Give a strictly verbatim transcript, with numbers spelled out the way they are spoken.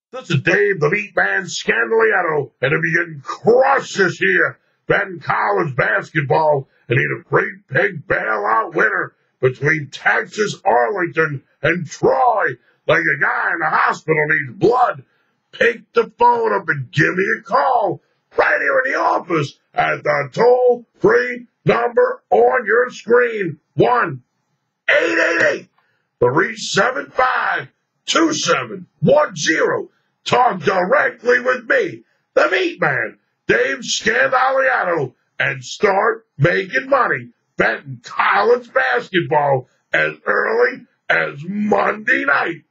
This is Dave, the Meat Man Scandaliato, and if you're getting crushed this year betting college basketball and need a great big bailout winner between Texas, Arlington, and Troy, like a guy in the hospital needs blood, pick the phone up and give me a call right here in the office at the toll-free number on your screen, one eight eight eight, three seven five, two seven one zero. Talk directly with me, the Meat Man, Dave Scandaliato, and start making money betting college basketball as early as Monday night.